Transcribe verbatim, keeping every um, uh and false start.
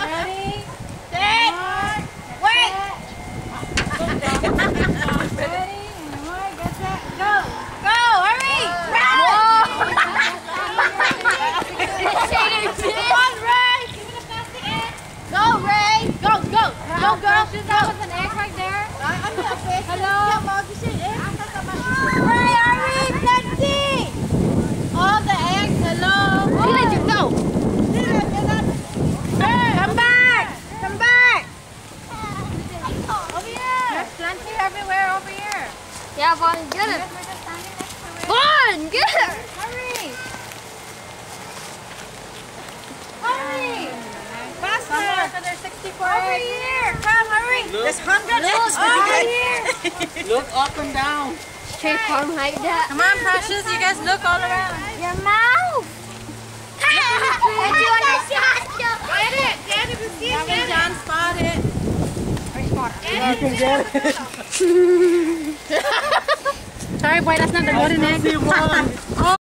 Ready? Sit. Wait. Ready? And one, get set, go. Go. Hurry. Run. Come on, Ray. Go, Ray. Go, go. Go, go. That was an egg right there. Hello. Ray, hurry. Let's see. All the eggs. Hello. She let you go. Come back. Come back. Over here. There's plenty everywhere over here. Yeah, Vaughn, get it. We're just standing next to it. Vaughn, get it. Hurry. Hurry. Faster. So there's sixty-four Over eggs. here. Come, hurry. There's hundred eggs. Over here. Look up and down. Straight farm like that. Come on, Precious. You guys look all around. Your mouth. Get it. Get it. See it. Gavin John spotted. You can get it. Sorry, boy. That's not the golden egg. See one.